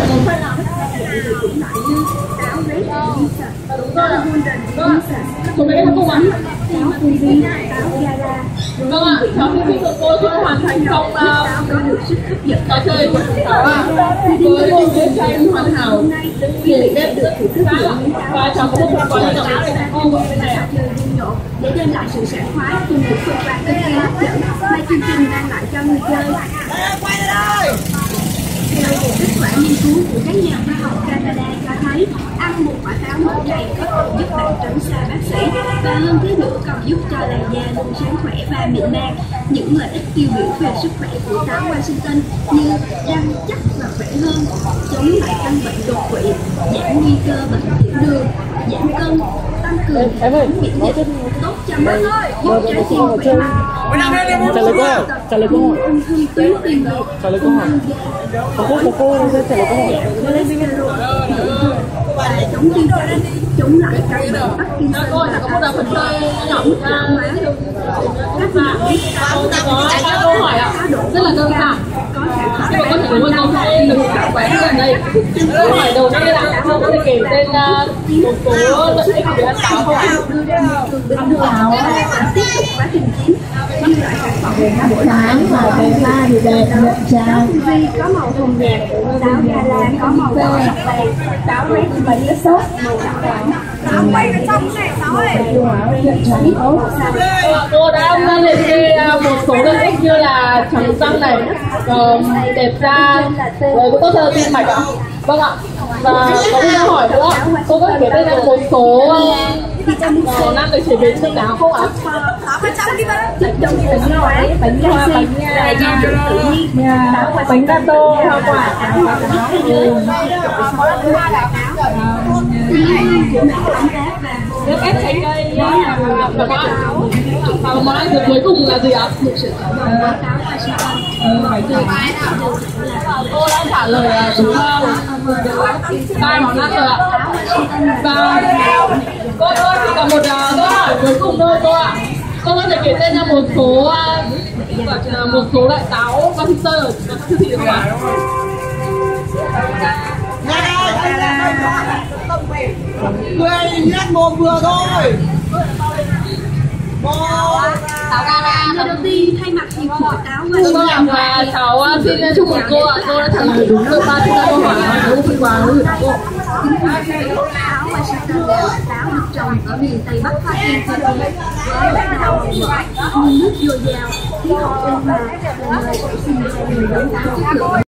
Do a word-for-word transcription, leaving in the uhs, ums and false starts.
táo red Lisa, táo golden Lisa, Chúng mình không ạ? táo Fuji, táo Gara. Vâng ạ, cháu hy vọng của cô sẽ hoàn thành xong Táo có được sức hấp dẫn trò chơi của chúng cháu ạ. Với một bức tranh hoàn hảo để đem được thử thức và cháu có một phần quà nhỏ nhỏ bên này ạ. Để đem lại sự sảng khoái cùng những phần quà cực kỳ hấp dẫn mà chương trình mang lại cho người chơi. Theo một kết quả nghiên cứu của các nhà khoa học Canada cho thấy, ăn một quả táo mỗi ngày có thể giúp bạn tránh xa bác sĩ và hơn thế nữa còn giúp cho làn da luôn sáng khỏe và mịn màng. Những lợi ích tiêu biểu về sức khỏe của táo Washington như răng chắc và khỏe hơn, chống lại căn bệnh đột quỵ, giảm nguy cơ bệnh tiểu đường, giảm cân, tăng cường miễn dịch, tốt cho mắt, giúp trái tim khỏe mạnh. Trả lời câu hỏi, trả lời câu hỏi. Ung thư tuyến tiền liệt, Trả lời câu hỏi. Có cô, có cô sẽ trả lời câu hỏi. và chống tiêu chảy, chống lại căn bệnh Parkinson Cô và có một phần chơi nhỏ chống ra. lão hóa. Các bạn biết táo Có ba câu hỏi ạ, rất là đơn giản. có thể Nhưng mà có thể đúng câu hỏi được quán gần đây. Câu hỏi đầu tiên là cô có thể kể tên một số lợi ích của ăn táo không ạ? ăn táo và tiếp tục quá trình chín như loại sản phẩm buổi sáng và bé ba thì đẹp nhận táo chào Fuji có màu hồng nhạt, táo Gala có màu đỏ sắc vàng, táo red bánh sốt màu đỏ vàng. Táo quay vào trong này, táo này. nhận chào tốt Cô đã liệt kê một số lợi ích như là trắng răng này, đẹp da, rồi cũng tốt cho tim mạch ạ. Vâng ạ. Và có một câu hỏi nữa, cô có thể kể tên là một số món ăn được chế biến từ táo không ạ? Chất trong bánh hoa, bánh hoa, bánh là gia vị tự nhiên, bánh gato hoa quả Nước ép trái cây và và món ăn cuối cùng là gì ạ? Cô đã trả lời đúng ba món ăn rồi ạ. Và cô ơi, chỉ còn một câu hỏi cuối cùng thôi cô ạ. Cô có thể kể tên ra một số một số loại táo Washington ở các siêu thị được không ạ? Người nhét mồm vừa thôi. Táo Gala. Lời đầu tiên thay mặt hiệp hội táo Vâng ạ, và cháu xin chúc mừng cô ạ. Cô đã trả lời đúng được ba câu hỏi và có một phần quà gửi cô. Táo Washington là loại táo được trồng ở miền Tây Bắc Hoa Kỳ với đất đai màu mỡ, nguồn nước dồi dào, khí hậu ôn hòa, là nơi để sinh ra nhiều giống táo chất lượng.